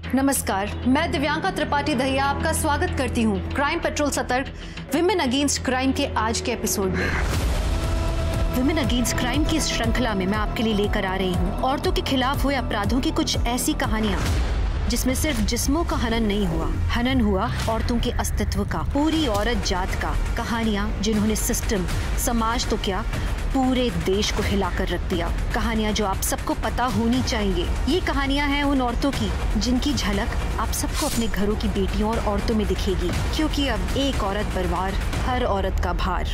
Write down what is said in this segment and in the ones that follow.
नमस्कार, मैं दिव्यांका त्रिपाठी दहिया आपका स्वागत करती हूँ क्राइम पेट्रोल सतर्क विमेन अगेंस्ट क्राइम के आज के एपिसोड में। विमेन अगेंस्ट क्राइम की इस श्रृंखला में मैं आपके लिए लेकर आ रही हूँ औरतों के खिलाफ हुए अपराधों की कुछ ऐसी कहानियाँ जिसमें सिर्फ जिस्मों का हनन नहीं हुआ, हनन हुआ औरतों के अस्तित्व का, पूरी औरत जात का। कहानियाँ जिन्होंने सिस्टम, समाज तो क्या पूरे देश को हिलाकर रख दिया। कहानियाँ जो आप सबको पता होनी चाहिए। ये कहानियाँ हैं उन औरतों की जिनकी झलक आप सबको अपने घरों की बेटियों और औरतों में दिखेगी, क्योंकि अब एक औरत बरवार, हर औरत का भार।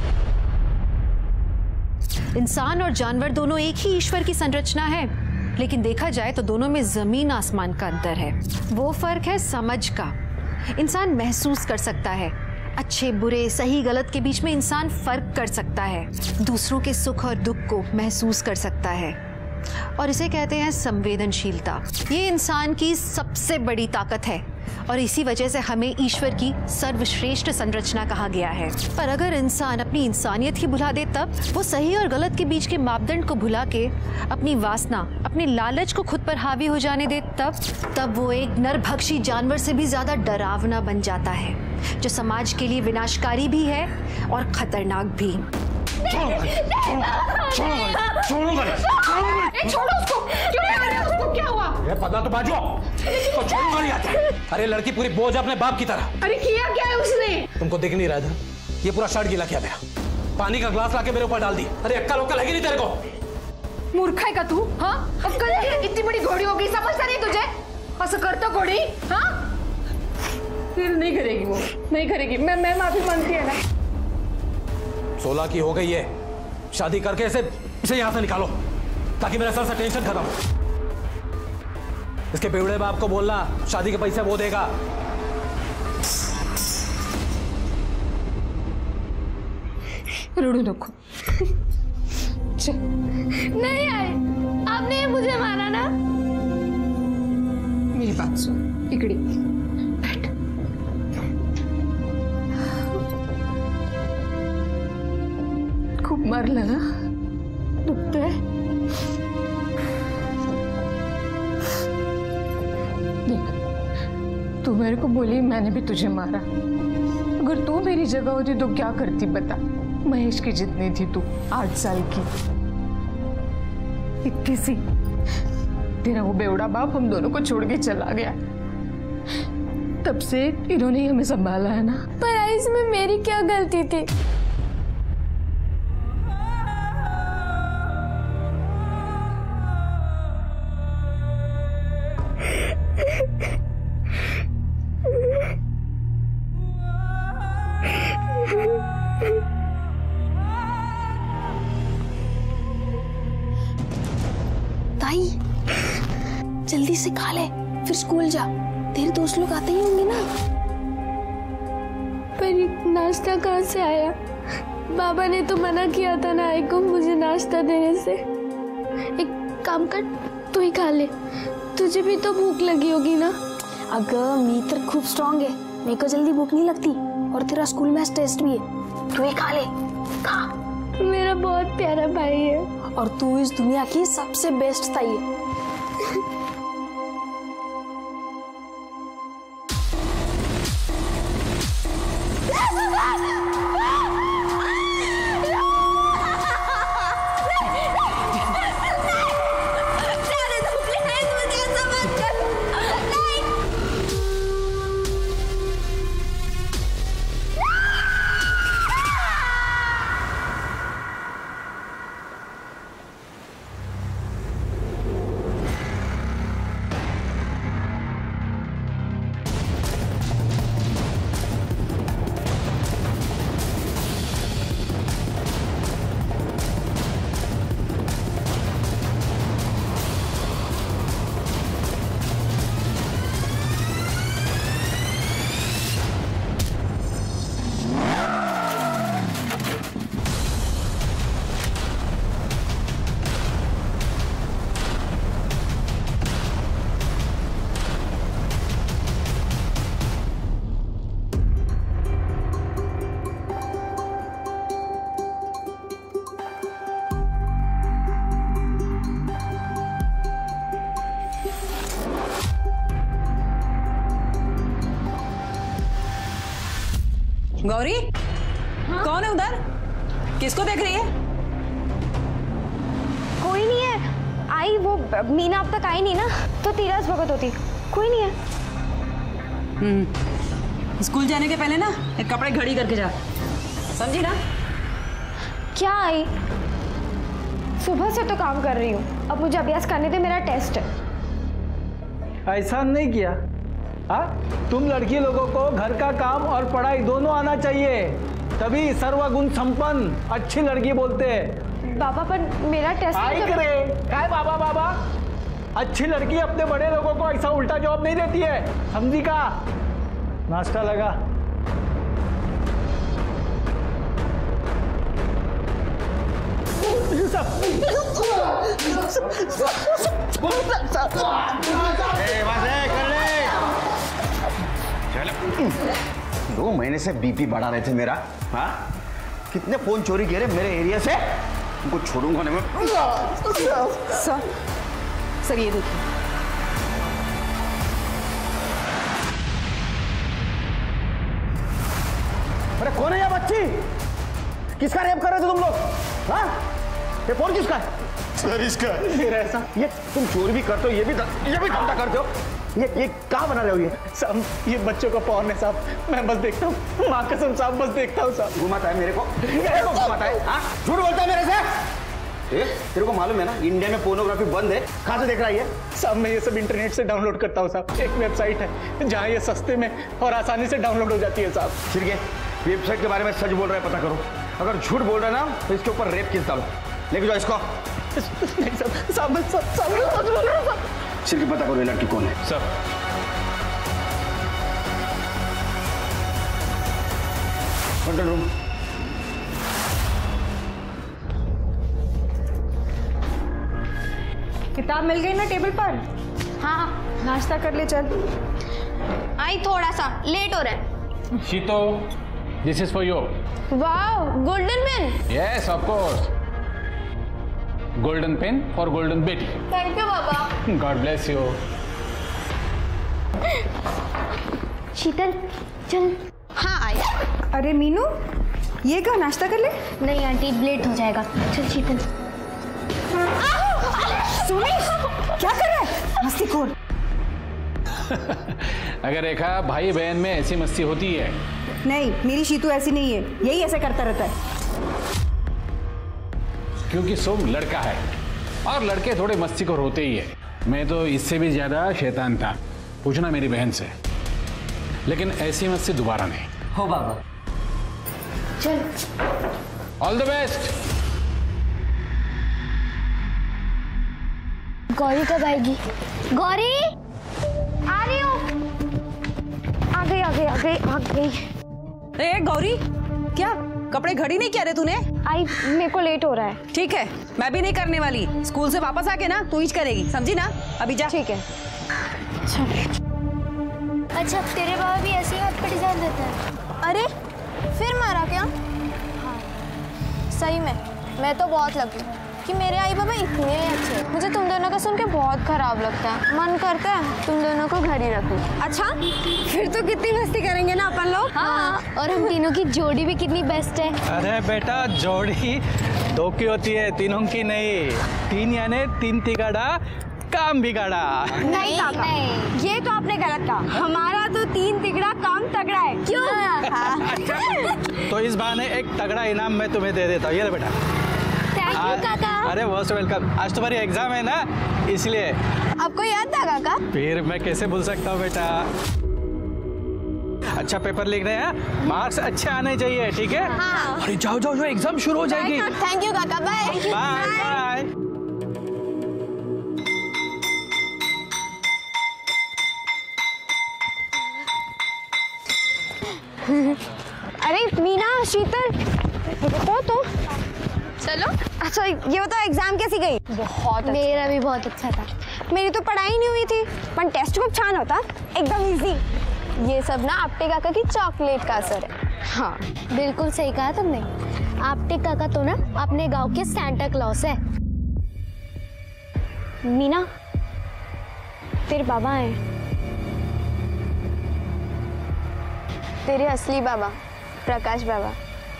इंसान और जानवर दोनों एक ही ईश्वर की संरचना है, लेकिन देखा जाए तो दोनों में जमीन आसमान का अंतर है। वो फर्क है समझ का। इंसान महसूस कर सकता है, अच्छे बुरे सही गलत के बीच में इंसान फर्क कर सकता है, दूसरों के सुख और दुख को महसूस कर सकता है, और इसे कहते हैं संवेदनशीलता। ये इंसान की सबसे बड़ी ताकत है और इसी वजह से हमें ईश्वर की सर्वश्रेष्ठ संरचना कहा गया है। पर अगर इंसान अपनी इंसानियत ही भुला दे, तब वो सही और गलत के बीच के मापदंड को भुला के अपनी वासना, अपने लालच को खुद पर हावी हो जाने दे, तब वो एक नरभक्षी जानवर से भी ज्यादा डरावना बन जाता है, जो समाज के लिए विनाशकारी भी है और खतरनाक भी। छोड़ो उसको, क्यों मार रहे हो उसको? क्या हुआ? ये पता तो बाजू तो छोड़ूंगा नहीं आता। अरे लड़की पूरी बोझ अपने बाप की तरह। अरे किया क्या है उसने? तुमको दिख नहीं रहा था? ये पूरा शर्ट गीला किया मेरा, पानी का ग्लास लाके मेरे ऊपर डाल दी। अरे अक्कल उक्कल लगी नहीं तेरे को? मूर्ख है का तू? हाँ, अक्कल इतनी बड़ी घोड़ी हो गई, समझता नहीं तुझे? ऐसा करता घोड़ी? हाँ, फिर नहीं करेगी वो, नहीं करेगी। मैं माफी मांगती है ना। 16 की हो गई है, शादी करके इसे यहाँ से निकालो ताकि मेरे सर से टेंशन खत्म हो। इसके बेवड़े बाप को बोलना शादी के पैसे वो देगा। रोड़ू नको। नहीं आए, आपने मुझे मारा ना। मेरी बात सुन, इकड़ी बैठ। खूब मारला ना, दुखता है? देख, तू मेरे को बोली मैंने भी तुझे मारा। अगर तू मेरी जगह होती तो क्या करती बता? महेश की जितनी थी तू, 8 साल की, इतनी सी। तेरा वो बेवड़ा बाप हम दोनों को छोड़ के चला गया, तब से इन्होंने हमें संभाला है ना। पर इसमें मेरी क्या गलती थी? ताई, जल्दी से खा ले, फिर स्कूल जा। तेरे दोस्त लोग आते ही होंगे ना। पर नाश्ता कहाँ से आया? बाबा ने तो मना किया था ना आई को मुझे नाश्ता देने से। एक काम कर, तू ही खा ले, तुझे भी तो भूख लगी होगी ना। अगर मीटर खूब स्ट्रांग है, मेरे को जल्दी भूख नहीं लगती, और तेरा स्कूल में टेस्ट भी है। तू ही खा ले, खा। मेरा बहुत प्यारा भाई है और तू इस दुनिया की सबसे बेस्ट ताई है। गौरी, कौन है उधर? किसको देख रही है? कोई नहीं है। आई वो मीना अब तक आई नहीं ना, तो तीरथ भगत होती। कोई नहीं है। स्कूल जाने के पहले ना एक कपड़े घड़ी करके जा, समझी ना? क्या आई? सुबह से तो काम कर रही हूँ, अब मुझे अभ्यास करने दे, मेरा टेस्ट है। ऐसा नहीं किया? हाँ, तुम लड़की लोगों को घर का काम और पढ़ाई दोनों आना चाहिए, तभी सर्वगुण संपन्न अच्छी लड़की बोलते हैं। बाबा पर मेरा टेस्ट आई करे काय बाबा बाबा, अच्छी लड़की अपने बड़े लोगों को ऐसा उल्टा जवाब नहीं देती है, समझी का? नाश्ता लगा। दो महीने से बीपी बढ़ा रहे थे मेरा। हाँ, कितने फोन चोरी किए मेरे एरिया से, उनको छोड़ूंगा नहीं मैं। सर ये देखिए। अरे कौन है ये बच्ची? किसका रेप कर रहे थे तुम लोग? हाँ, ये फोन किसका है? सर इसका। मेरा ऐसा, ये तुम चोरी भी करते हो, ये भी धंधा करते हो। ये कहाँ बना रहे हो ये? साहब, ये बच्चों का पॉर्न है साहब, मैं बस देखता हूँ, माँ कसम साहब, बस देखता हूँ साहब। घुमाता है मेरे को घुमाता है। हाँ, झूठ बोलता है मेरे से। तेरे को मालूम है ना, इंडिया में पोर्नोग्राफी बंद है, कहाँ से देख रहा है ये? साहब, मैं ये सब इंटरनेट से डाउनलोड करता हूँ साहब, एक वेबसाइट है जहाँ ये सस्ते में और आसानी से डाउनलोड हो जाती है साहब। ठीक है, वेबसाइट के बारे में सच बोल रहा है पता करो, अगर झूठ बोल रहा है ना तो इसके ऊपर रेप केस डालो, लेके जाओ इसको। नहीं साहब, मैं सच बोल रहा हूँ साहब। सिर्फ पता करो ये लड़की कौन है। Sir, control room. किताब मिल गई ना टेबल पर? हाँ, नाश्ता कर ले चल। आई थोड़ा सा लेट हो रहा है। शीतो, this is for you. Wow, golden pen. Yes of course, golden pen for golden बेटी। थैंक यू बाबा। God bless you. शीतल चल। हाँ आई। अरे मीनू, ये क्या, नाश्ता कर ले? नहीं आंटी, लेट हो जाएगा। चल शीतल। सुनी, क्या कर रहा है? मस्तीखोर। अगर रेखा, भाई बहन में ऐसी मस्ती होती है? नहीं, मेरी शीतू ऐसी नहीं है, यही ऐसे करता रहता है। क्योंकि सोम लड़का है और लड़के थोड़े मस्तीखोर होते ही है। मैं तो इससे भी ज्यादा शैतान था, पूछना मेरी बहन से। लेकिन ऐसी मस्ती दोबारा नहीं हो बाबा। चल। All the best. गौरी कब आएगी? गौरी आ रही हूँ। आ गई। ए गौरी, क्या कपड़े घड़ी नहीं कह रहे तूने? आई, मेरे को लेट हो रहा है। ठीक है, मैं भी नहीं करने वाली। स्कूल से वापस आके ना तू ही करेगी, समझी ना? अभी जा। ठीक है। अच्छा, तेरे बाबा भी ऐसे ही हाथ पे डिजाइन देते हैं? अरे फिर मारा क्या? हाँ, सही में मैं तो बहुत लगी कि मेरे आई बाबा इतने अच्छे। मुझे तुम दोनों का सुन के बहुत खराब लगता है, मन करता है तुम दोनों को घर ही रखूं। अच्छा, फिर तो कितनी मस्ती करेंगे ना अपन लोग। हाँ, और हम तीनों की जोड़ी भी कितनी बेस्ट है। अरे बेटा, जोड़ी दो की होती है, तीनों की नहीं। तीन यानी तीन तिगाड़ा काम बिगाड़ा। नहीं काका, ये तो आपने गलत कहा। हमारा तो तीन तिगड़ा काम तगड़ा है। क्यों? तो इस बहाने एक तगड़ा इनाम मैं तुम्हें दे देता हूँ, ये ले बेटा। थैंक यू काका। अरे मोस्ट वेलकम। आज तुम्हारी एग्जाम है ना, इसलिए। आपको याद था काका? फिर मैं कैसे भूल सकता हूँ बेटा। अच्छा पेपर लिख रहे हैं, मार्क्स अच्छे आने चाहिए, ठीक है? हाँ। अरे जाओ जाओ, एग्जाम शुरू हो जाएगी। थैंक यू काका, बाय। Bye bye. अरे मीना, शीतल, रुको तो। चलो। अच्छा ये बताओ, एग्जाम कैसी गई? बहुत अच्छा। मेरा भी बहुत अच्छा था। मेरी तो पढ़ाई नहीं हुई थी, पर टेस्ट खूब छान होता, एकदम इजी। ये सब ना आपटे काका की चॉकलेट का असर है। हाँ, बिल्कुल सही कहा तुमने। आपटे काका तो ना अपने गांव के सैंटा क्लॉस है। मीना, तेरे बाबा हैं। तेरे असली बाबा प्रकाश बाबा।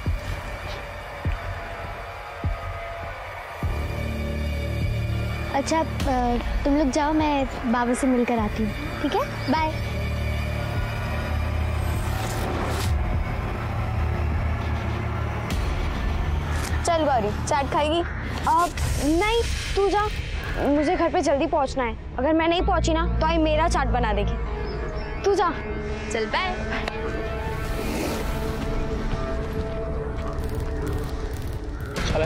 अच्छा तुम लोग जाओ, मैं बाबा से मिलकर आती हूँ, ठीक है? बाय। चल गौरी, चाट खाएगी? नहीं, तू जा, मुझे घर पे जल्दी पहुंचना है। अगर मैं नहीं पहुंची ना तो आई मेरा चाट बना देगी। तू जा। चल बाय। चले।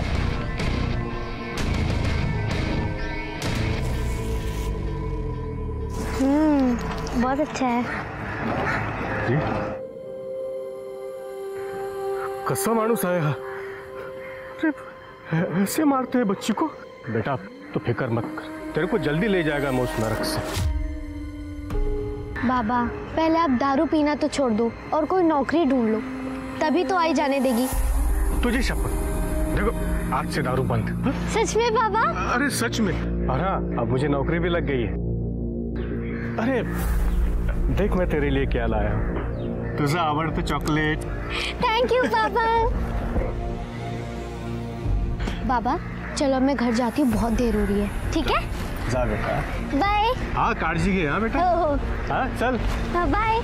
बहुत अच्छा है। जी? कस्सा मानुस आया। अरे ऐसे मारते हैं बच्ची को? बेटा तो फिक्र मत कर, तेरे को जल्दी ले जाएगा मैं उस नरक से। बाबा पहले आप दारू पीना तो छोड़ दो और कोई नौकरी ढूंढ लो, तभी तो आई जाने देगी। तुझे शपथ, देखो आज से दारू बंद। सच में बाबा? अरे सच में। अरे अब मुझे नौकरी भी लग गई है। अरे देख मैं तेरे लिए क्या लाया हूँ, तुझे आवड़ते चॉकलेट। थैंक यू पापा। बाबा चलो मैं घर जाती हूँ, बहुत देर हो रही है, ठीक है? जा बेटा। बाय। हाँ काळजी घे। हाँ बेटा। हाँ चल। हाँ बाय।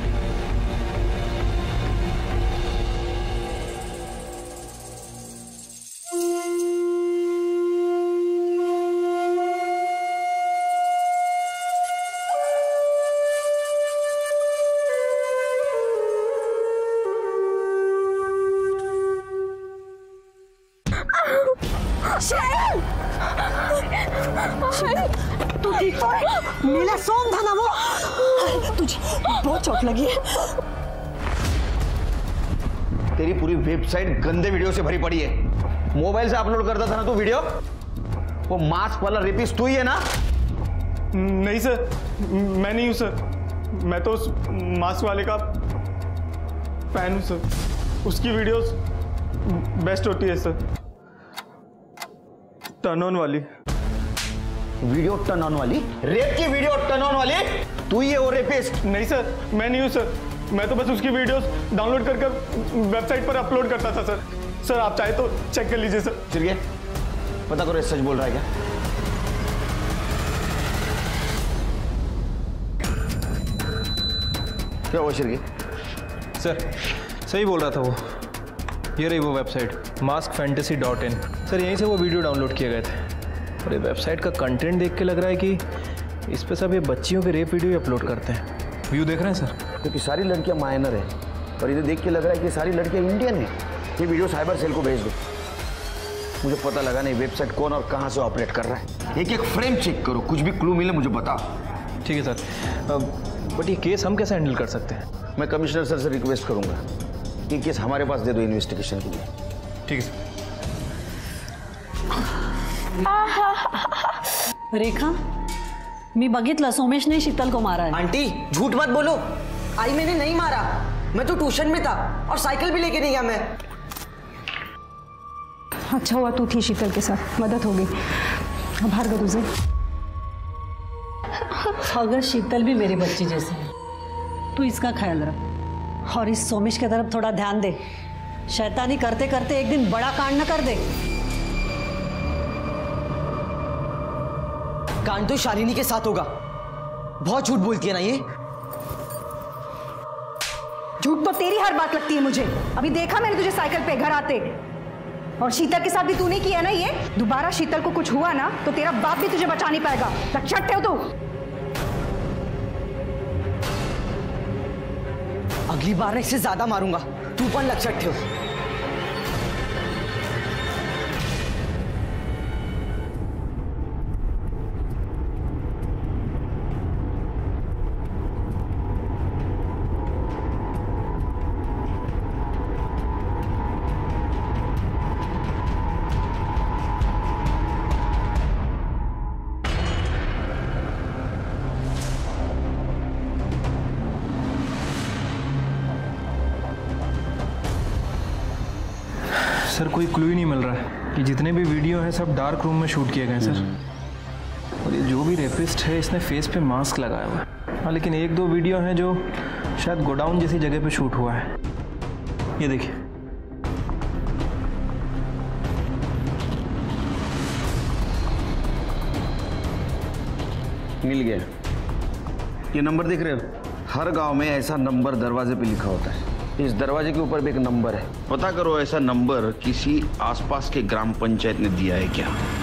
तू ठीक तो है? नीला सोम था ना वो? तुझे बहुत चोट लगी है। तेरी पूरी वेबसाइट गंदे वीडियो से भरी पड़ी है। मोबाइल से अपलोड करता था ना तू वीडियो? वो मास्क वाला रेपिस्ट तू ही है ना? नहीं सर, मैं नहीं हूँ सर। मैं तो उस मास्क वाले का फैन हूँ सर। उसकी वीडियोस बेस्ट होती है सर, टर्न ऑन वाली। वीडियो टर्न ऑन वाली? रेप की वीडियो टर्न ऑन वाली तू ही है वो रेपिस्ट? नहीं सर, मैं नहीं हूँ सर। मैं तो बस उसकी वीडियोस डाउनलोड कर वेबसाइट पर अपलोड करता था सर। सर आप चाहे तो चेक कर लीजिए सर। चिरगे पता करो ये सच बोल रहा है क्या? क्या हुआ चिरगे? सर सही बोल रहा था वो। ये रही वो वेबसाइट maskfantasy.in। सर यहीं से वो वीडियो डाउनलोड किए गए थे और ये वेबसाइट का कंटेंट देख के लग रहा है कि इस पे सब ये बच्चियों के रेप वीडियो अपलोड करते हैं। व्यू देख रहे हैं सर? क्योंकि सारी लड़कियां माइनर है और इन्हें देख के लग रहा है कि सारी लड़कियां इंडियन है। ये वीडियो साइबर सेल को भेज दो। मुझे पता लगा नहीं वेबसाइट कौन और कहाँ से ऑपरेट कर रहा है। एक एक फ्रेम चेक करो, कुछ भी क्लू मिले मुझे बताओ। ठीक है सर। बट ये केस हम कैसे हैंडल कर सकते हैं? मैं कमिश्नर सर से रिक्वेस्ट करूंगा कि केस हमारे पास दे दो इन्वेस्टिगेशन के लिए। ठीक है सर। रेखा मी बघितलं सोमेशने शीतल को मारा है। आंटी झूठ मत बोलो, आई मैंने नहीं मारा। मैं तो ट्यूशन में था और साइकिल भी लेके नहीं गया मैं। अच्छा हुआ तू थी शीतल के साथ, मदद हो गई। अब हार गया तुझे। अगर शीतल भी मेरी बच्ची जैसी है, तू इसका ख्याल रख और इस सोमेश की तरफ थोड़ा ध्यान दे। शैतानी करते करते एक दिन बड़ा कांड न कर दे। कांड तो शालिनी के साथ होगा। बहुत झूठ बोलती है ना ये। झूठ तो तेरी हर बात लगती है मुझे। अभी देखा मैंने तुझे साइकिल पे घर आते, और शीतल के साथ भी तूने किया ना ये। दोबारा शीतल को कुछ हुआ ना तो तेरा बाप भी तुझे बचा नहीं पाएगा। लक्षण हो तू। अगली बार इससे ज्यादा मारूंगा, तू पण लक्षात ठेव। सर कोई क्लू ही नहीं मिल रहा है कि जितने भी वीडियो हैं सब डार्क रूम में शूट किए गए सर। और ये जो भी रेपिस्ट है इसने फेस पे मास्क लगाया हुआ है। हाँ लेकिन एक दो वीडियो हैं जो शायद गोडाउन जैसी जगह पे शूट हुआ है। ये देखिए। मिल गया। ये नंबर देख रहे हो? हर गांव में ऐसा नंबर दरवाजे पे लिखा होता है। इस दरवाजे के ऊपर भी एक नंबर है। पता करो ऐसा नंबर किसी आसपास के ग्राम पंचायत ने दिया है क्या?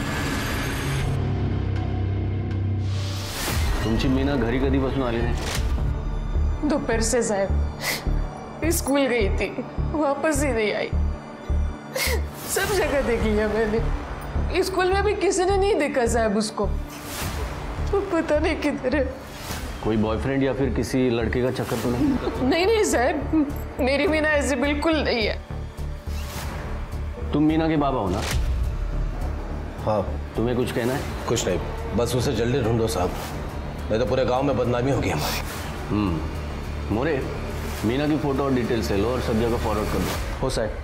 तुमची मीना घरी कधीपासून आली नाही? दोपहर से साहब स्कूल गई थी, वापस ही नहीं आई। सब जगह देख लिया मैंने, स्कूल में भी किसी ने नहीं देखा साहब उसको। तो पता नहीं किधर है। कोई बॉयफ्रेंड या फिर किसी लड़के का चक्कर तो नहीं? नहीं साहब, मेरी मीना ऐसी बिल्कुल नहीं है। तुम मीना के बाबा हो ना? हाँ। तुम्हें कुछ कहना है? कुछ नहीं, बस उसे जल्दी ढूंढो साहब, नहीं तो पूरे गांव में बदनामी होगी हमारी। मोरे, मीना की फोटो और डिटेल्स ले लो और सब जगह फॉरवर्ड कर दो। हो साहब।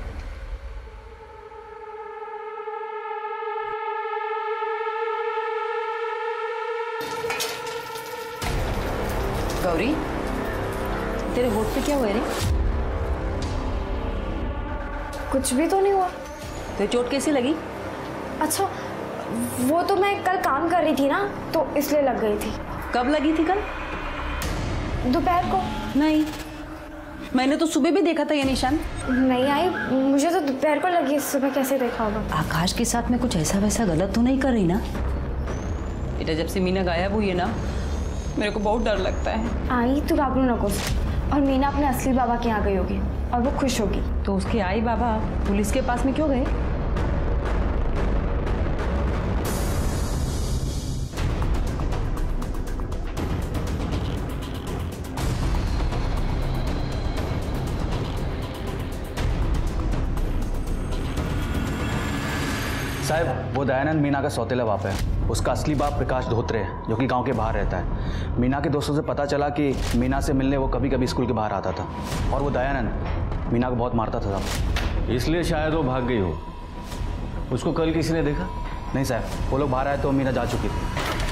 गौरी, तेरे होठ पे क्या हुआ रे? कुछ भी तो नहीं हुआ। तो चोट कैसी लगी? अच्छा, वो तो मैं कल काम कर रही थी ना, तो इसलिए लग गई थी। कब लगी थी? कल दोपहर को। नहीं, मैंने तो सुबह भी देखा था ये निशान। नहीं आई, मुझे तो दोपहर को लगी, सुबह कैसे देखा होगा? आकाश के साथ में कुछ ऐसा वैसा गलत तो नहीं कर रही ना? बेटा, जब से मीना गायब हुई है ना, मेरे को बहुत डर लगता है। आई तू घाबरू नको, और मीना अपने असली बाबा के यहाँ गई होगी और वो खुश होगी। तो उसके आई बाबा पुलिस के पास में क्यों गए? साहब, वो दयानंद मीना का सौतेला बाप है। उसका असली बाप प्रकाश धोत्रे है, जो कि गांव के बाहर रहता है। मीना के दोस्तों से पता चला कि मीना से मिलने वो कभी कभी स्कूल के बाहर आता था, और वो दयानंद मीना को बहुत मारता था। इसलिए शायद वो भाग गई हो। उसको कल किसी ने देखा? नहीं साहब, वो लोग बाहर आए तो मीना जा चुकी थी।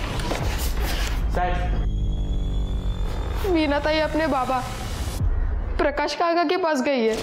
साहब, मीना ताई अपने बाबा प्रकाश काका के पास गई है।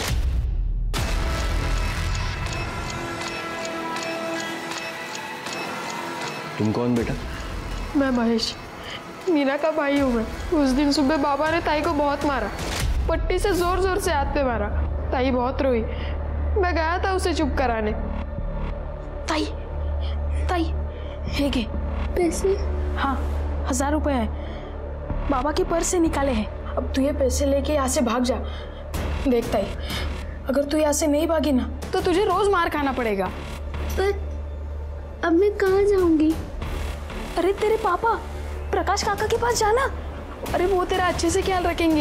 तुम कौन बेटा? मैं महेश, मीना का भाई हूँ मैं। उस दिन सुबह बाबा ने ताई को बहुत मारा, पट्टी से जोर जोर से हाथ पे मारा। ताई बहुत रोई, मैं गया था उसे चुप कराने। ताई, ताई, है के पैसे? हाँ, 1000 रुपए है, बाबा के पर्स से निकाले हैं। अब तू ये पैसे लेके यहाँ से भाग जा। देख ताई, अगर तू यहाँ से नहीं भागी ना, तो तुझे रोज मार खाना पड़ेगा। पर अब मैं कहाँ जाऊंगी? अरे तेरे पापा प्रकाश काका के पास जाना। अरे वो तेरा अच्छे से ख्याल रखेंगे।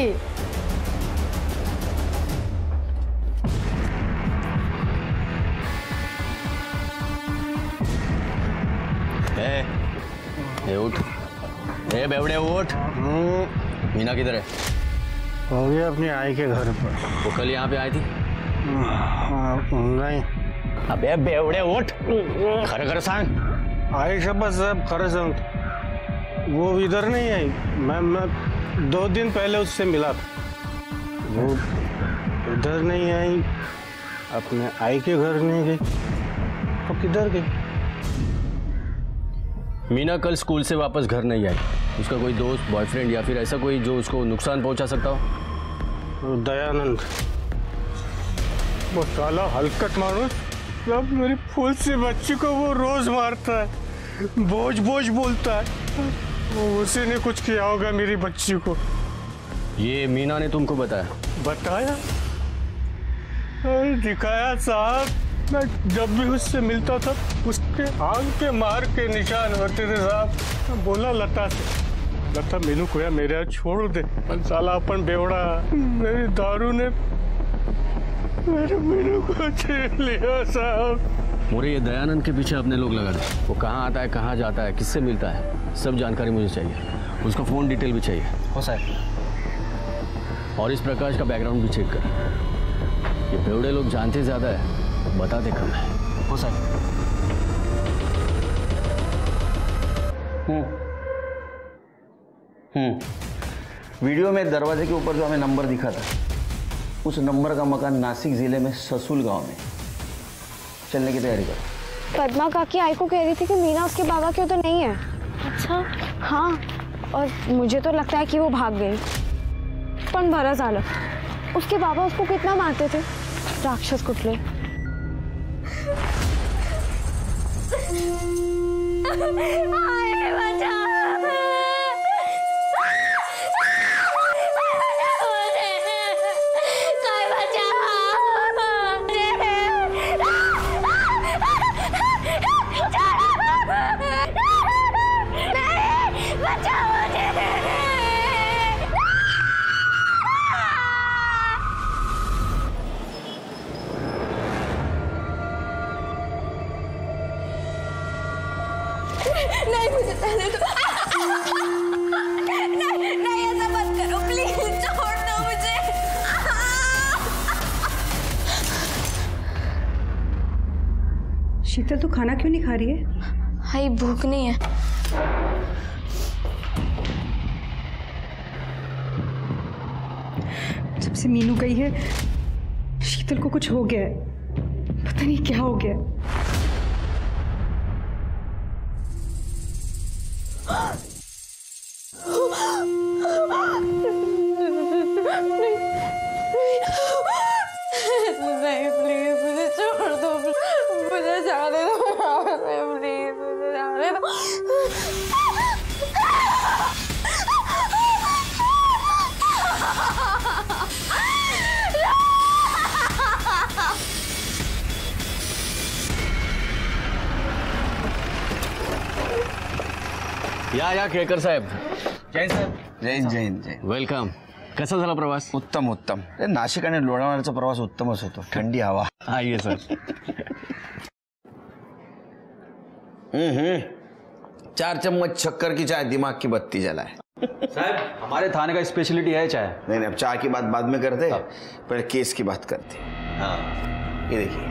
ए उठ, ए बेवड़े उठ। मीना किधर है? हो गया अपनी आई के घर पर। वो कल यहाँ पे आई थी? नहीं। अबे बेवड़े उठ, खर सांग। आई शब्द साहब, खरे सांग। वो इधर नहीं आई। मैं 2 दिन पहले उससे मिला था। वो इधर नहीं आई, अपने आई के घर नहीं गई। तो किधर गई? मीना कल स्कूल से वापस घर नहीं आई। उसका कोई दोस्त, बॉयफ्रेंड या फिर ऐसा कोई जो उसको नुकसान पहुंचा सकता हो? दयानंद, वो साला हलकट मानुस, अब मेरी फूल सी बच्ची को वो रोज मारता है, बोझ बोझ बोलता है। वो उसी ने कुछ किया होगा मेरी बच्ची को। ये मीना ने तुमको बताया? बताया? दिखाया साहब। मैं जब भी उससे मिलता था उसके आंख के मार के निशान होते थे साहब। बोला लता से, लता मीनू को मेरे छोड़ दे। साला अपन बेवड़ा, मेरी दारू ने मेरे मीनू को छीन लिया साहब। मोरे, ये दयानंद के पीछे अपने लोग लगा दे। वो कहाँ आता है, कहाँ जाता है, किससे मिलता है, सब जानकारी मुझे चाहिए। उसका फ़ोन डिटेल भी चाहिए। हो साहब। और इस प्रकाश का बैकग्राउंड भी चेक कर। ये बेवड़े लोग जानते ज़्यादा है, बताते कम है। हो साहब। वीडियो में दरवाजे के ऊपर जो हमें नंबर दिखा था, उस नंबर का मकान नासिक जिले में ससुल गांव में। चलने की तैयारी कर। पद्मा काकी आई को कह रही थी कि मीना उसके बाबा की तो नहीं है। अच्छा। हाँ, और मुझे तो लगता है कि वो भाग गई। पण बरं झालं, उसके बाबा उसको कितना मारते थे, राक्षस कुठले। नहीं मुझे जाने दो। नहीं ऐसा मत करो प्लीज, छोड़ दो मुझे। शीतल तू खाना क्यों नहीं खा रही है? हाय भूख नहीं है। जब से मीनू गई है शीतल को कुछ हो गया है, पता नहीं क्या हो गया। नहीं प्लीज मुझे छोड़ दो, मुझे जाने दो प्लीज, मुझे जाने दो। या केळकर साहेब. जैन साहेब. जैन जैन जैन. वेलकम. कसा झाला प्रवास? उत्तम उत्तम. नाशिक आणि लोणावळ्याचा प्रवास उत्तमच होतो. थंडी हवा. आइए सर. 4 चम्मच शक्कर की चाय दिमाग की बत्ती जलाए. साहब हमारे थाने का स्पेशलिटी है चाय. नहीं अब चाय की बात बाद में करते, पहले केस की बात करते. हाँ ये देखिए,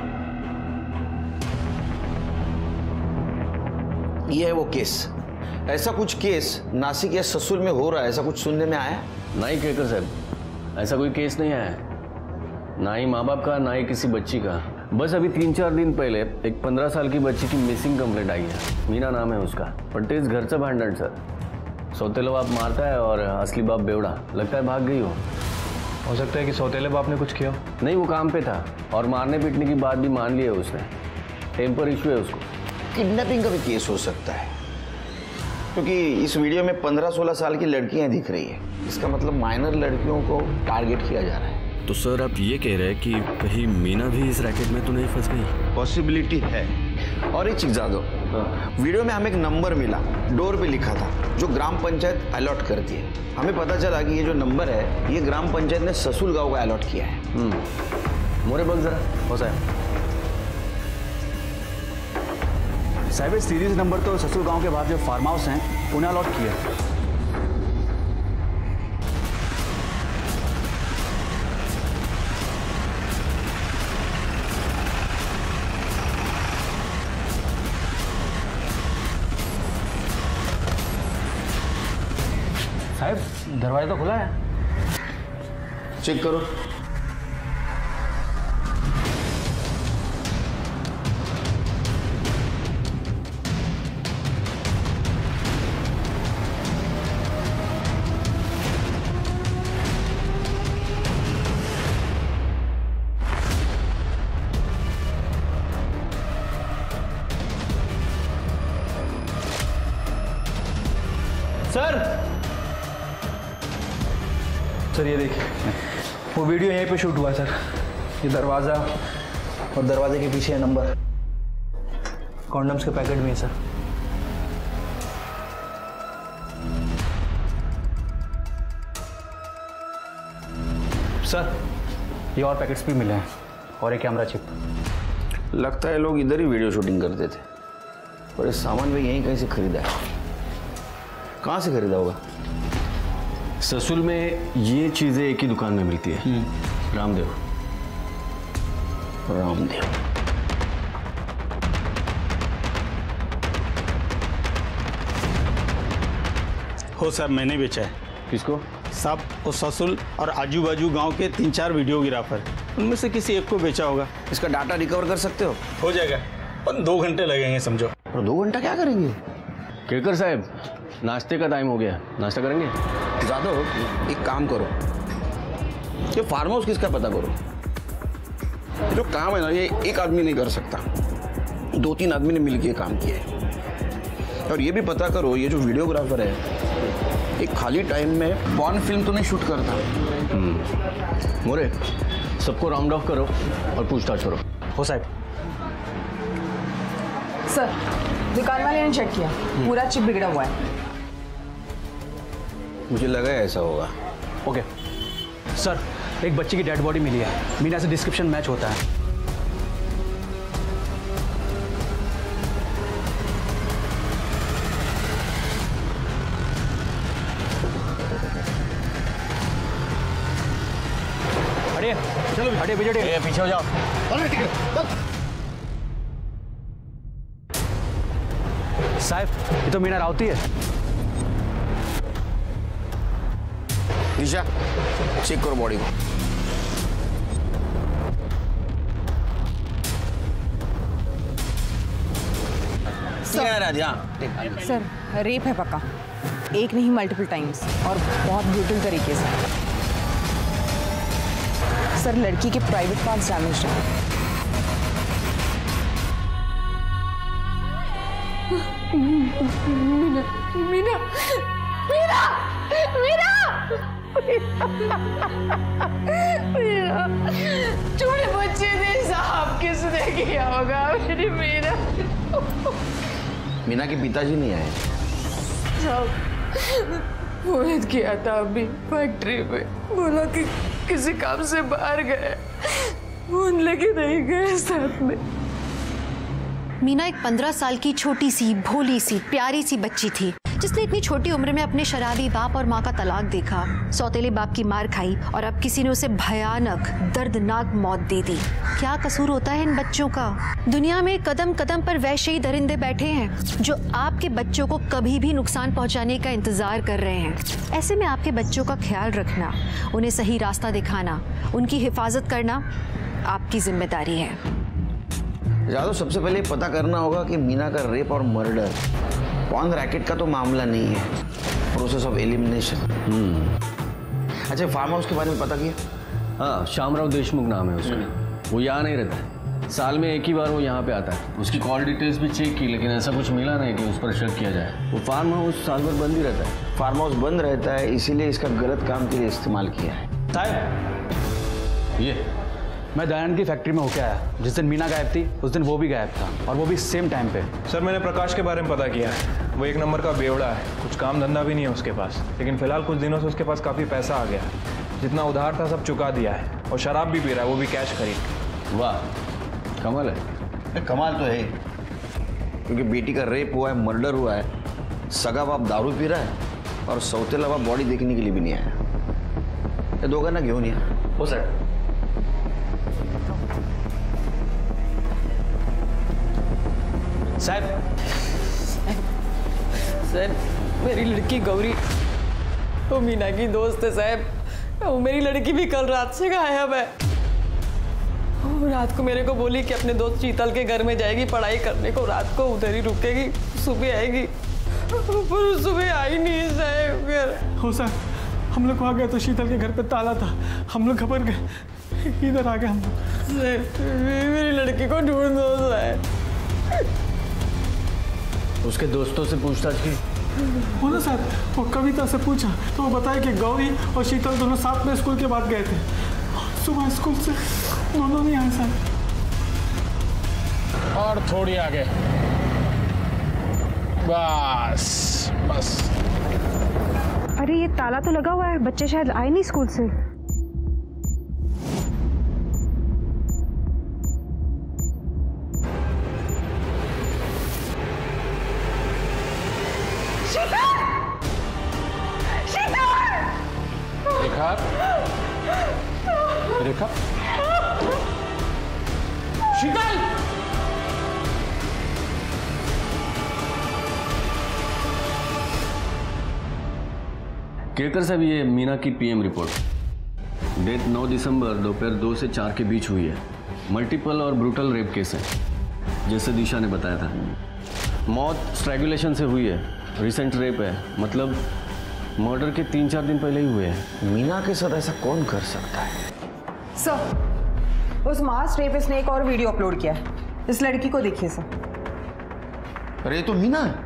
ये है वो केस. ऐसा कुछ केस नासिक या ससुर में हो रहा है, ऐसा कुछ सुनने में आया? नहीं केळकर साहब, ऐसा कोई केस नहीं आया, ना ही माँ बाप का ना ही किसी बच्ची का. बस अभी 3-4 दिन पहले एक 15 साल की बच्ची की मिसिंग कंप्लेंट आई है. मीना नाम है उसका. पण तेच घरचं भांडण सर. सौतेला बाप मारता है और असली बाप बेवड़ा. लगता है भाग गई हो सकता है कि सौतेले बाप ने कुछ किया. नहीं, वो काम पे था और मारने पीटने की बात भी मान ली है उसने. टेम्पर इशू है उसको. किडनैपिंग का भी केस हो सकता है, क्योंकि इस वीडियो में 15-16 साल की लड़कियां दिख रही है. इसका मतलब माइनर लड़कियों को टारगेट किया जा रहा है. तो सर आप ये कह रहे हैं कि कहीं मीना भी इस रैकेट में तो नहीं फंस गई? पॉसिबिलिटी है. और एक चीज जादो, वीडियो में हमें एक नंबर मिला, डोर पे लिखा था, जो ग्राम पंचायत अलॉट करती है. हमें पता चला कि ये जो नंबर है ये ग्राम पंचायत ने ससुल गांव का अलॉट किया है. मोरे बग जरा. हो साहब. साहब सीरीज नंबर तो ससुर गांव के बाद जो फार्म हाउस हैं उन्हें अलॉट किया. साहब दरवाजा तो खुला है. चेक करो. सर ये देखिए, वो वीडियो यहीं पे शूट हुआ है सर. ये दरवाज़ा और दरवाजे के पीछे नंबर. कॉन्डम्स के पैकेट भी है सर. सर ये और पैकेट्स भी मिले हैं और एक कैमरा चिप. लगता है लोग इधर ही वीडियो शूटिंग करते थे और ये सामान भी यहीं कहीं से खरीदा है. कहाँ से खरीदा होगा? ससुल में ये चीजें एक ही दुकान में मिलती है. रामदेव. रामदेव. हो साहब मैंने बेचा है. किसको? साहब वो ससुल और आजू बाजू गांव के 3-4 वीडियोग्राफर, उनमें से किसी एक को बेचा होगा. इसका डाटा रिकवर कर सकते हो जाएगा, पर 2 घंटे लगेंगे समझो. और 2 घंटा क्या करेंगे? केळकर साहब नाश्ते का टाइम हो गया, नाश्ता करेंगे? जादव एक काम करो, ये फार्म हाउस किसका पता करो। ये जो काम है ना ये एक आदमी नहीं कर सकता, 2-3 आदमी ने मिलकर काम किया है। और ये भी पता करो ये जो वीडियोग्राफर है एक खाली टाइम में पॉर्न फिल्म तो नहीं शूट करता। मोरे सबको राउंड ऑफ करो और पूछताछ करो। हो साहब। सर दुकान वाले ने चेक किया, पूरा चिप बिगड़ा हुआ है। मुझे लगा ऐसा होगा। ओके सर, एक बच्ची की डेड बॉडी मिली है, मीना से डिस्क्रिप्शन मैच होता है। चलो हटे पीछे, पीछे हो जाओ। साहब ये तो मीना रावती है। निशा चेक करो बॉडी को। सर रेप है पक्का, एक नहीं मल्टीपल टाइम्स और बहुत ब्रूटल तरीके से। सर लड़की के प्राइवेट पार्ट्स डैमेज है। मीना मीना मीना मीना मीना छोटे बच्चे ने साहब किसने किया होगा मेरी मीना। मीना के पिताजी नहीं आए। मोहित किया था अभी फैक्ट्री में, बोला कि किसी काम से बाहर गए, फोन लेके नहीं गए साथ में। मीना एक 15 साल की छोटी सी भोली सी प्यारी सी बच्ची थी जिसने इतनी छोटी उम्र में अपने शराबी बाप और माँ का तलाक देखा, सौतेले बाप की मार खाई और अब किसी ने उसे भयानक दर्दनाक मौत दे दी। क्या कसूर होता है इन बच्चों का? दुनिया में कदम कदम पर वैसे ही दरिंदे बैठे हैं जो आपके बच्चों को कभी भी नुकसान पहुंचाने का इंतजार कर रहे हैं। ऐसे में आपके बच्चों का ख्याल रखना, उन्हें सही रास्ता दिखाना, उनकी हिफाजत करना आपकी जिम्मेदारी है। यादव सबसे पहले पता करना होगा कि मीना का रेप और मर्डर पॉर्न रैकेट का तो मामला नहीं है, प्रोसेस ऑफ एलिमिनेशन। अच्छा फार्म हाउस के बारे में पता किया? हाँ, श्यामराव देशमुख नाम है उसका। वो यहाँ नहीं रहता है, साल में एक ही बार वो यहाँ पे आता है। उसकी कॉल डिटेल्स भी चेक की लेकिन ऐसा कुछ मिला नहीं कि उस पर शक किया जाए। वो फार्म हाउस साल भर बंद ही रहता है। फार्म हाउस बंद रहता है इसीलिए इसका गलत काम के लिए इस्तेमाल किया है। साहब ये मैं दयानंद की फैक्ट्री में होके आया, जिस दिन मीना गायब थी उस दिन वो भी गायब था, और वो भी सेम टाइम पे। सर मैंने प्रकाश के बारे में पता किया है, वो एक नंबर का बेवड़ा है, कुछ काम धंधा भी नहीं है उसके पास, लेकिन फिलहाल कुछ दिनों से उसके पास काफ़ी पैसा आ गया है। जितना उधार था सब चुका दिया है और शराब भी पी रहा है, वो भी कैश खरीद। वाह कमाल है। कमाल तो है क्योंकि बेटी का रेप हुआ है, मर्डर हुआ है, सगा बाप दारू पी रहा है और सौतेला बाप बॉडी देखने के लिए भी नहीं आया। ये दोघांना घेऊन या। हो सर। साहब सर मेरी लड़की गौरी वो मीना की दोस्त है साहब। वो मेरी लड़की भी कल रात से गायब है। वो रात को मेरे को बोली कि अपने दोस्त शीतल के घर में जाएगी पढ़ाई करने को, रात को उधर ही रुकेगी, सुबह आएगी, पर सुबह आई नहीं साहब घर। हो सर हम लोग वहाँ गए तो शीतल के घर पे ताला था, हम लोग घबर गए, इधर आ गए हम लोग। मेरी लड़की को ढूंढ दो साहब। उसके दोस्तों से पूछताछ की? हो ना सर, वो कविता से पूछा तो वो बताया कि गौरी और शीतल दोनों साथ में स्कूल के बाद गए थे, सुबह स्कूल से दोनों नहीं आए सर। और थोड़ी आगे, बस बस। अरे ये ताला तो लगा हुआ है, बच्चे शायद आए नहीं स्कूल से। रेखा, शीतल, केकर साहब ये मीना की पीएम रिपोर्ट, डेट 9 दिसंबर दोपहर 2 से 4 के बीच हुई है। मल्टीपल और ब्रूटल रेप केस है जैसे दिशा ने बताया था। मौत स्ट्रैंगुलेशन से हुई है, रिसेंट रेप है, मतलब मर्डर के 3-4 दिन पहले ही हुए हैं। मीना के साथ ऐसा कौन कर सकता है? सर, उस मास रेपिस्ट ने एक और वीडियो अपलोड किया है। इस लड़की को देखिए सर। अरे ये तो मीना है।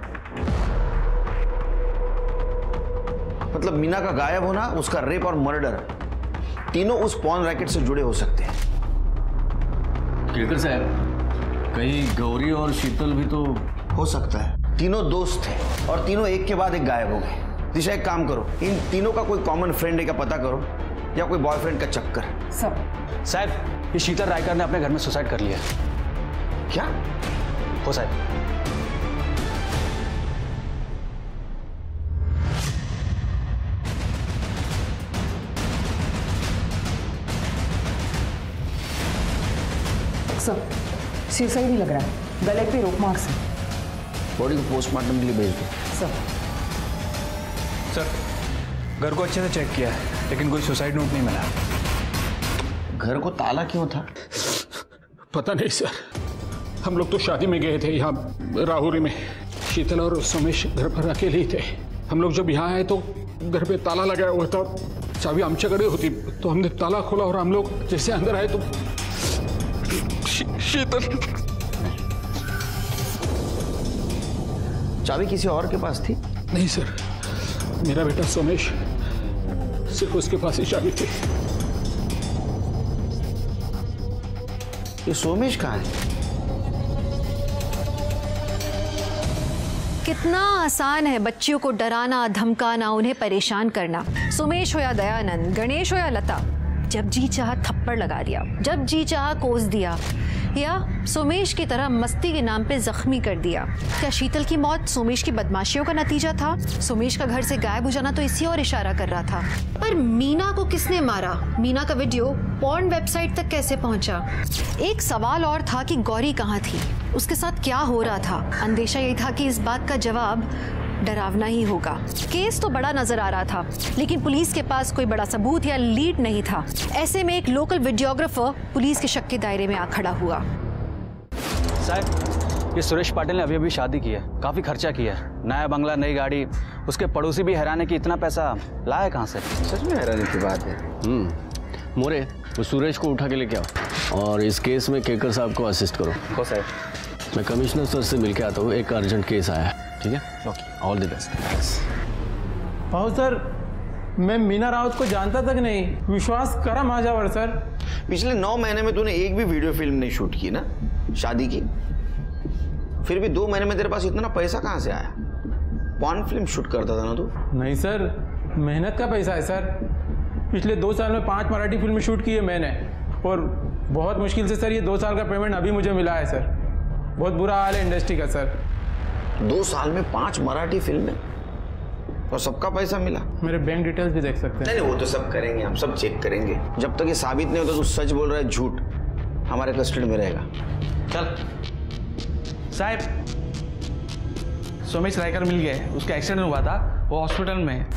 मतलब मीना का गायब होना, उसका रेप और मर्डर, तीनों उस पॉर्न रैकेट से जुड़े हो सकते हैं। केकर साहब, कहीं गौरी और शीतल भी तो हो सकता है। तीनों दोस्त थे और तीनों एक के बाद एक गायब हो गए। दिशा, एक काम करो, इन तीनों का कोई कॉमन फ्रेंड है क्या पता करो, या कोई बॉयफ्रेंड का चक्कर। साहब, ये शीतल रायकर ने अपने घर में सुसाइड कर लिया। क्या हो साहब? सर, सुसाइड ही लग रहा है। गले पे रोक मार्क्स है। बॉडी को पोस्टमार्टम के लिए भेज दो। सर, घर को अच्छे से चेक किया है, लेकिन कोई सुसाइड नोट नहीं मिला। घर को ताला क्यों था? पता नहीं सर, हम लोग तो शादी में गए थे यहाँ राहुरी में। शीतल और सोमेश घर पर अकेले ही थे। हम लोग जब यहाँ आए तो घर पे ताला लगाया हुआ था, चाबी आमच्याकडे होती, तो हमने ताला खोला और हम लोग जैसे अंदर आए तो शीतल। चाबी किसी और के पास थी? नहीं सर, मेरा बेटा सोमेश, सिर्फ उसके पास ही चाबी थी। ये सोमेश कहाँ है? कितना आसान है बच्चियों को डराना, धमकाना, उन्हें परेशान करना। सोमेश हो या दयानंद, गणेश हो या लता, जब जी चाहा थप्पड़ लगा दिया, जब जी चाहा कोस दिया, या सोमेश की तरह मस्ती के नाम पे जख्मी कर दिया। क्या शीतल की मौत सोमेश की बदमाशियों का नतीजा था? सोमेश का घर से गायब हो जाना तो इसी और इशारा कर रहा था। पर मीना को किसने मारा? मीना का वीडियो पॉर्न वेबसाइट तक कैसे पहुंचा? एक सवाल और था कि गौरी कहाँ थी, उसके साथ क्या हो रहा था? अंदेशा यही था कि इस बात का जवाब डरावना ही होगा। केस तो बड़ा नजर आ रहा था, लेकिन पुलिस के पास कोई बड़ा सबूत या लीड नहीं था। ऐसे में एक लोकल वीडियोग्राफर पुलिस के शक के दायरे में आ खड़ा हुआ। साहब, ये सुरेश पाटिल ने अभी अभी शादी की है, काफी खर्चा किया है, नया बंगला, नई गाड़ी। उसके पड़ोसी भी हैरान है कि इतना पैसा लाया कहाँ से। सच में हैरानी की बात है। मोरे, वो सुरेश को उठा के लेके आओ और इस केस में केकर साहब को असिस्ट करो। हो साहब। मैं कमिश्नर सर से मिलके आता हूँ, एक अर्जेंट केस आया है। ठीक है, ओके, ऑल द बेस्ट। भाऊ सर, मैं मीना रावत को जानता तक नहीं, विश्वास करा माझ्यावर सर। पिछले 9 महीने में तूने एक भी वीडियो फिल्म नहीं शूट की ना, शादी की। फिर भी 2 महीने में तेरे पास इतना पैसा कहाँ से आया? पॉर्न फिल्म शूट करता था ना तू? नहीं सर, मेहनत का पैसा है सर। पिछले 2 साल में 5 मराठी फिल्म शूट की है मैंने, और बहुत मुश्किल से सर ये 2 साल का पेमेंट अभी मुझे मिला है सर। बहुत बुरा हाल है इंडस्ट्री का सर। 2 साल में 5 मराठी फिल्में और सबका पैसा मिला? मेरे बैंक डिटेल्स भी देख सकते हैं। नहीं, वो तो सब करेंगे, हम सब चेक करेंगे। जब तक ये साबित नहीं होता तू सच बोल रहा है, झूठ, हमारे कस्टडी में रहेगा। चल साहब, सोमेश रायकर मिल गए, उसका एक्सीडेंट हुआ था, वो हॉस्पिटल में है।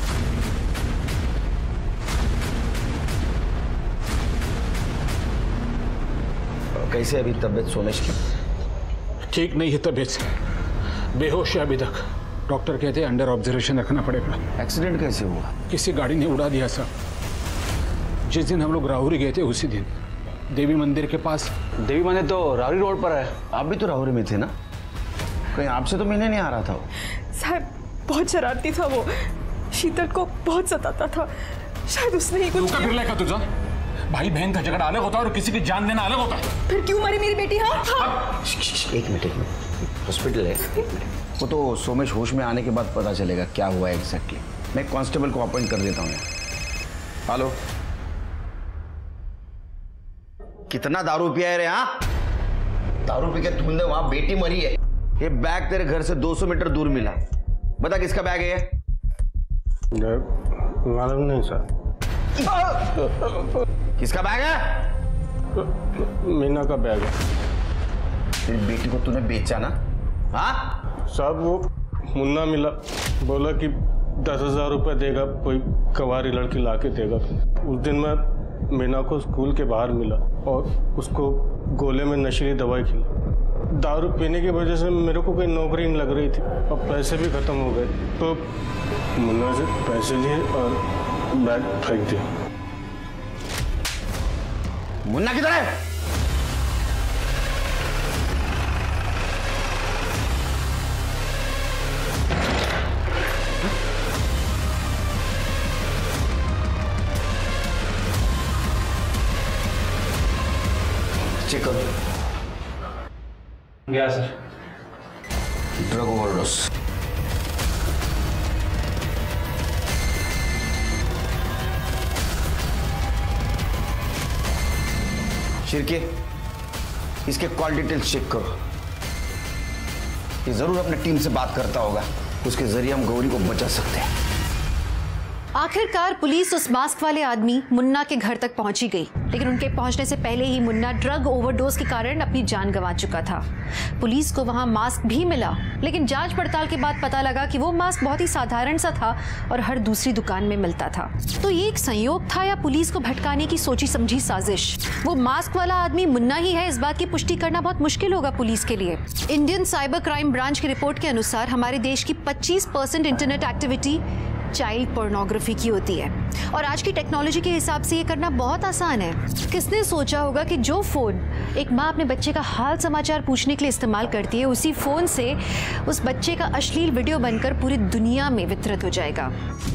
कैसे अभी तबीयत सोमेश की? ठीक नहीं है तबीयत, बेहोश है अभी तक। डॉक्टर कहते हैं अंडर ऑब्जर्वेशन रखना पड़ेगा। एक्सीडेंट कैसे हुआ? किसी गाड़ी ने उड़ा दिया सर। जिस दिन हम लोग राहुरी गए थे उसी दिन, देवी मंदिर के पास। देवी मंदिर तो राहुरी रोड पर है। आप भी तो राहुरी में थे ना? कहीं आपसे तो मिलने नहीं आ रहा था वो? साहब, बहुत शरारती था वो, शीतल को बहुत सताता था, शायद उसने ही कुछ फिर का तुझा भाई बहन का झगड़ा अलग होता है और किसी की जान देना अलग होता है। फिर क्यों मरी मेरी बेटी? हाँ, एक मिनट, हॉस्पिटल है, वो तो सोमेश होश में आने के बाद पता चलेगा क्या हुआ है एग्जैक्टली। मैं कांस्टेबल को अपॉइंट कर देता हूँ। हेलो, कितना दारू पिया है रे? हाँ, दारू पी के तुमने वहां बेटी मरी है। ये बैग तेरे घर से 200 मीटर दूर मिला, बता किसका बैग है ये? मालूम नहीं सर। किसका बैग है? मीना का बैग है। तेरी बेटी को तूने बेचा ना? हाँ साहब, वो मुन्ना मिला, बोला कि 10,000 रुपये देगा, कोई कवारी लड़की ला के देगा। उस दिन मैं मीना को स्कूल के बाहर मिला और उसको गोले में नशीली दवाई खिला। दारू पीने की वजह से मेरे को कोई नौकरी नहीं लग रही थी और पैसे भी खत्म हो गए, तो मुन्ना से पैसे लिए और बैग फेंक दिया। मुन्ना किधर है? चेक करो। गया सर। Drug overdose. शिरके, इसके कॉल डिटेल्स चेक करो। ये जरूर अपने टीम से बात करता होगा, उसके जरिए हम गौरी को बचा सकते हैं। आखिरकार पुलिस उस मास्क वाले आदमी मुन्ना के घर तक पहुंची गई, लेकिन उनके पहुंचने से पहले ही मुन्ना ड्रग ओवरडोज के कारण अपनी जान गंवा चुका था। पुलिस को वहां मास्क भी मिला, लेकिन जांच पड़ताल के बाद पता लगा कि वो मास्क बहुत ही साधारण सा था और हर दूसरी दुकान में मिलता था। तो ये एक संयोग था या पुलिस को भटकाने की सोची समझी साजिश? वो मास्क वाला आदमी मुन्ना ही है, इस बात की पुष्टि करना बहुत मुश्किल होगा पुलिस के लिए। इंडियन साइबर क्राइम ब्रांच की रिपोर्ट के अनुसार हमारे देश की 25% इंटरनेट एक्टिविटी चाइल्ड पोर्नोग्राफी की होती है, और आज की टेक्नोलॉजी के हिसाब से ये करना बहुत आसान है। किसने सोचा होगा कि जो फोन एक माँ अपने बच्चे का हाल समाचार पूछने के लिए इस्तेमाल करती है, उसी फोन से उस बच्चे का अश्लील वीडियो बनकर पूरी दुनिया में वितरित हो जाएगा।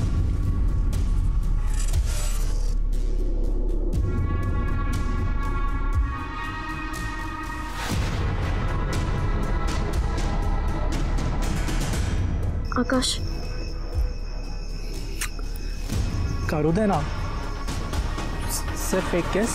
आकाश, करो देना सिर्फ एक केस।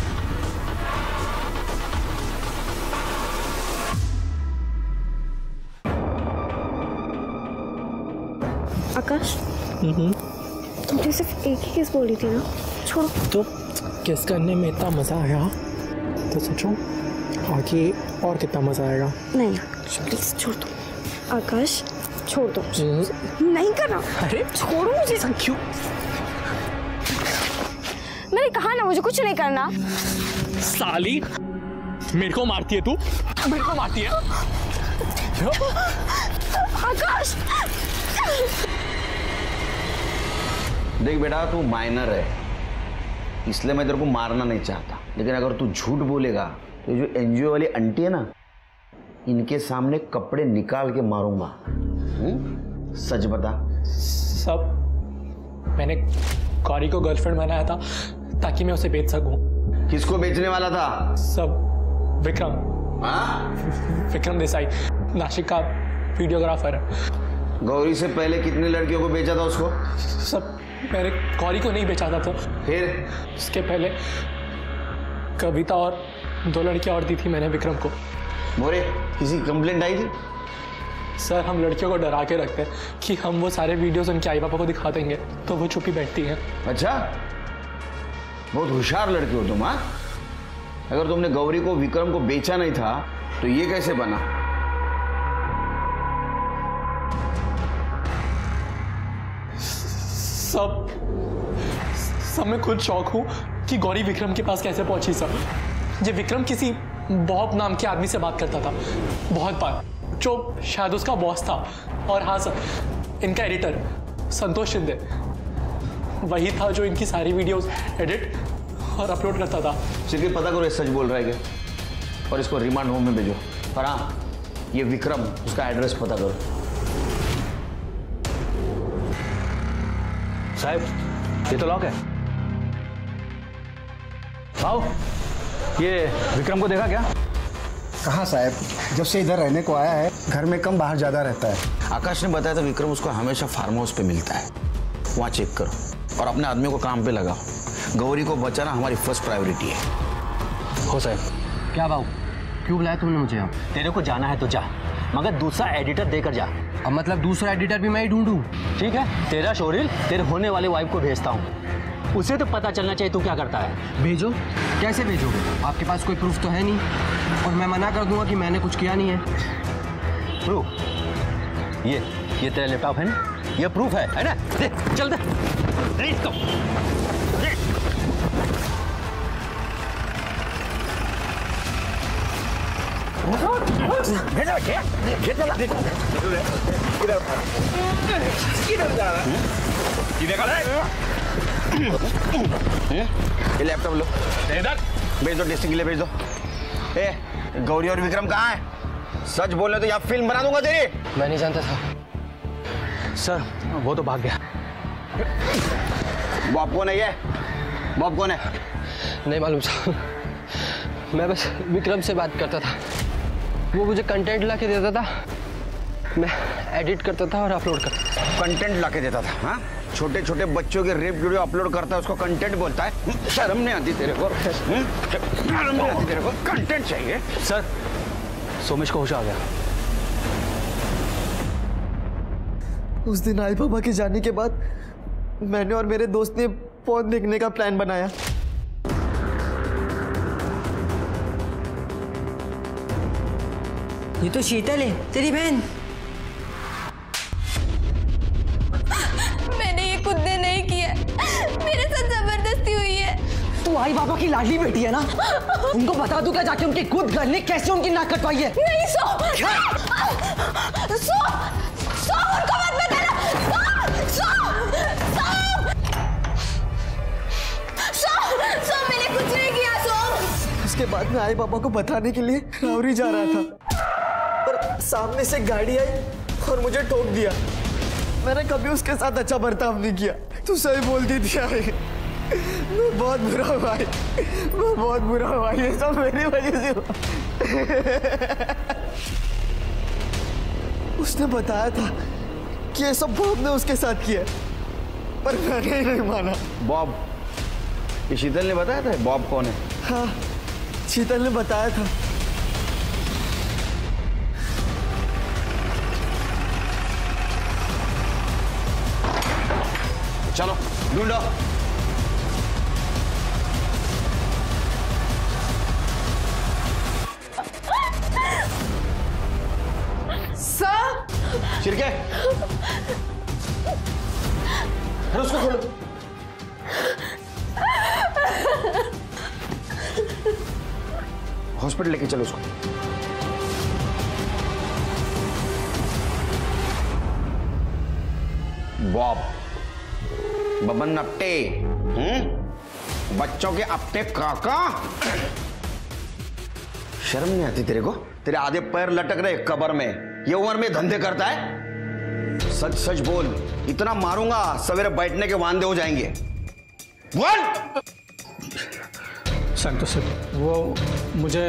आकाश, तुमने सिर्फ एक ही केस बोली थी ना? छोड़ो। तो केस करने में इतना मजा आया तो सोचो आगे और कितना मजा आएगा। नहीं प्लीज छोड़ दो आकाश, छोड़ दो। नहीं करना। अरे छोड़ो मुझे। क्यों? मैंने कहा ना मुझे कुछ नहीं करना। साली, मेरे को मारती है तू? मेरे को मारती है? आकाश, देख बेटा, तू माइनर है, इसलिए मैं तेरे को मारना नहीं चाहता, लेकिन अगर तू झूठ बोलेगा तो जो एनजीओ वाली आंटी है ना, इनके सामने कपड़े निकाल के मारूंगा। सच बता। सब मैंने गौरी को गर्लफ्रेंड बनाया था ताकि मैं उसे बेच सकूं। किसको बेचने वाला था? सब विक्रम। विक्रम देसाई, नासिक का वीडियोग्राफर है। गौरी से पहले कितनी लड़कियों को बेचा था उसको? सब। मैंने गौरी को नहीं बेचा था। तो फिर इसके पहले कविता और 2 लड़कियां और दी थी मैंने विक्रम को। मोरे, किसी कंप्लेंट आई थी? सर, हम लड़कियों को डरा के रखते हैं कि हम वो सारे वीडियोस उनके आई पापा को दिखा देंगे तो वो चुप ही बैठती हैं। अच्छा, बहुत होशियार लड़की हो तुम। हाँ, अगर तुमने गौरी को विक्रम को बेचा नहीं था तो ये कैसे बना? सब मैं खुद शौक हूं कि गौरी विक्रम के पास कैसे पहुंची। सब ये विक्रम किसी बॉब नाम के आदमी से बात करता था बहुत बार, जो शायद उसका बॉस था। और हाँ सर, इनका एडिटर संतोष शिंदे वही था जो इनकी सारी वीडियोस एडिट और अपलोड करता था। सिर्फ पता करो ये सच बोल रहा है क्या, और इसको रिमांड होम में भेजो। और हाँ, ये विक्रम, उसका एड्रेस पता करो। साहब, ये तो लॉक है। आओ, ये विक्रम को देखा क्या? कहाँ साहब, जब से इधर रहने को आया है घर में कम बाहर ज़्यादा रहता है। आकाश ने बताया था विक्रम उसको हमेशा फार्म हाउस पे मिलता है, वहाँ चेक करो और अपने आदमी को काम पे लगाओ। गौरी को बचाना हमारी फर्स्ट प्रायोरिटी है। हो साहब। क्या बाबू, क्यों बुलाया तुमने मुझे यहाँ? तेरे को जाना है तो जा, मगर दूसरा एडिटर देकर जा। अब मतलब दूसरा एडिटर भी मैं ही ढूंढूं? ठीक है, तेरा शोरील तेरे होने वाले वाइफ को भेजता हूँ, उसे तो पता चलना चाहिए तू क्या करता है। भेजो। कैसे भेजोगे? आपके पास कोई प्रूफ तो है नहीं, और मैं मना कर दूंगा कि मैंने कुछ किया नहीं है। प्रूफ? ये तेरा लैपटॉप है ना, ये प्रूफ है ना? दे, चल दे, दे इसको, दे। ये लैपटॉप लो, भेज दो, टेस्टिंग के लिए भेज दो। ए, गौरी और विक्रम कहाँ है? सच बोले तो यहाँ फिल्म बना दूंगा तेरी। मैं नहीं जानता था सर, वो तो भाग गया। बॉब कौन है ये? बॉब कौन है? नहीं मालूम साहब, मैं बस विक्रम से बात करता था। वो मुझे कंटेंट ला के देता था, मैं एडिट करता था और अपलोड करता था। कंटेंट ला के देता था? हाँ, छोटे छोटे बच्चों के रेप वीडियो अपलोड करता है, उसको कंटेंट बोलता है? शर्म नहीं आती तेरे को? शर्म नहीं आती तेरे को? कंटेंट चाहिए? सर, सोमेश को होश आ गया। उस दिन आई बाबा के जाने के बाद मैंने और मेरे दोस्त ने पौन देखने का प्लान बनाया। ये तो शीतल है, तेरी बहन। मैंने ये खुद ने नहीं किया, मेरे साथ जबरदस्ती हुई है। तू आई बाबा की लाडली बेटी है ना? उनको बता दूं क्या जाके उनके खुद घर ने कैसे उनकी नाक कटवाई है? नहीं सो उनको मत बताना। सो मैंने कुछ नहीं किया। उसके बाद में आई बाबा को बताने के लिए रावरी जा रहा था, पर सामने से गाड़ी आई और मुझे ठोक दिया। मैंने कभी उसके साथ अच्छा बर्ताव नहीं किया। तू सही बोलती थी आई, मैं बहुत बुरा हुआ, मैं बहुत बुरा हुआ, ये सब मेरी वजह से हुआ। उसने बताया था कि ये सब बॉब ने उसके साथ किया, पर मैंने ही नहीं माना। बॉब? ये शीतल ने बताया था बॉब कौन है? हाँ, शीतल ने बताया था। चलो ढूंढो। सर, छिड़के, अरे उसको खोलो। हॉस्पिटल लेके चलो उसको। बॉब, बबन अपटे, बच्चों के अपटे काका। शर्म नहीं आती तेरे को? तेरे आधे पैर लटक रहे कब्र में, ये उम्र में धंधे करता है? सच सच बोल, इतना मारूंगा सवेरे बैठने के वांदे हो जाएंगे। बोल। संतोष, वो मुझे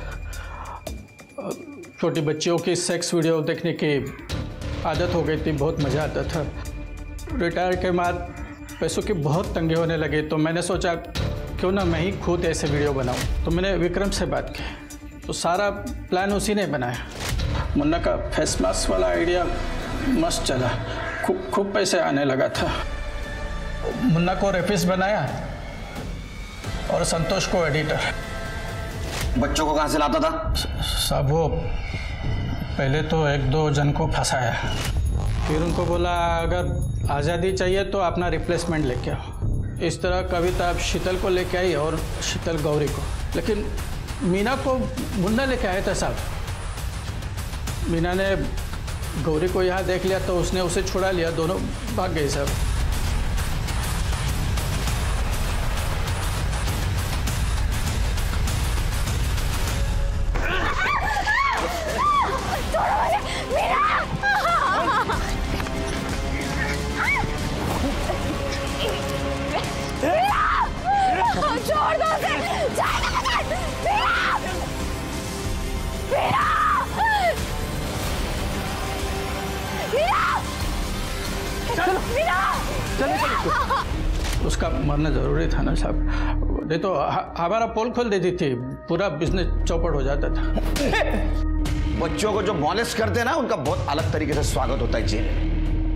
छोटी बच्चियों की सेक्स वीडियो देखने की आदत हो गई थी, बहुत मज़ा आता था। रिटायर के बाद पैसों की बहुत तंगी होने लगी, तो मैंने सोचा क्यों ना मैं ही खुद ऐसे वीडियो बनाऊं। तो मैंने विक्रम से बात की, तो सारा प्लान उसी ने बनाया। मुन्ना का फेस मास्क वाला आइडिया मस्त चला, खूब पैसे आने लगा था। मुन्ना को रेफिस बनाया और संतोष को एडिटर। बच्चों को कहाँ से लाता था? साहब, वो पहले तो 1-2 जन को फंसाया, फिर उनको बोला अगर आज़ादी चाहिए तो अपना रिप्लेसमेंट लेके आओ। इस तरह कविता अब शीतल को लेके आई और शीतल गौरी को, लेकिन मीना को मुन्ना लेके आया था साहब। मीना ने गौरी को यहाँ देख लिया तो उसने उसे छुड़ा लिया, दोनों भाग गए साहब। छोड़ दो उसे, उसका मरना जरूरी था ना साहब, नहीं तो हमारा पोल खोल देती थी, पूरा बिजनेस चौपट हो जाता था। बच्चों को जो मॉलेस्ट करते हैं ना, उनका बहुत अलग तरीके से स्वागत होता है जेल में।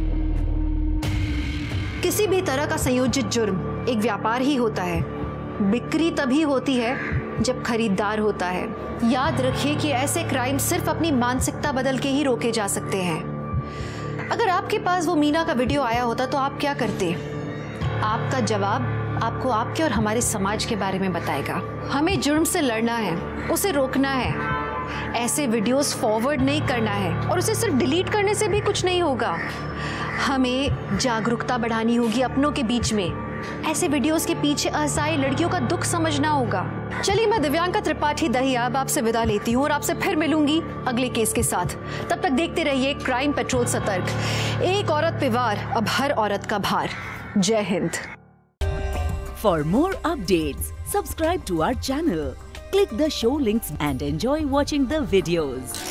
किसी भी तरह का संयोजित जुर्म एक व्यापार ही होता है। बिक्री तभी होती है जब खरीदार होता है। याद रखिए कि ऐसे क्राइम सिर्फ अपनी मानसिकता बदल के ही रोके जा सकते हैं। अगर आपके पास वो मीना का वीडियो आया होता तो आप क्या करते? आपका जवाब आपको आपके और हमारे समाज के बारे में बताएगा। हमें जुर्म से लड़ना है, उसे रोकना है। ऐसे वीडियोस फॉरवर्ड नहीं करना है और उसे सिर्फ डिलीट करने से भी कुछ नहीं होगा। हमें जागरूकता बढ़ानी होगी अपनों के बीच में। ऐसे वीडियोस के पीछे असहाय लड़कियों का दुख समझना होगा। चलिए, मैं दिव्यांका त्रिपाठी दहिया अब आपसे विदा लेती हूँ और आपसे फिर मिलूंगी अगले केस के साथ। तब तक देखते रहिए क्राइम पेट्रोल सतर्क। एक औरत पे वार, अब हर औरत का भार। जय Hind. For more updates, subscribe to our channel, click the show links and enjoy watching the videos.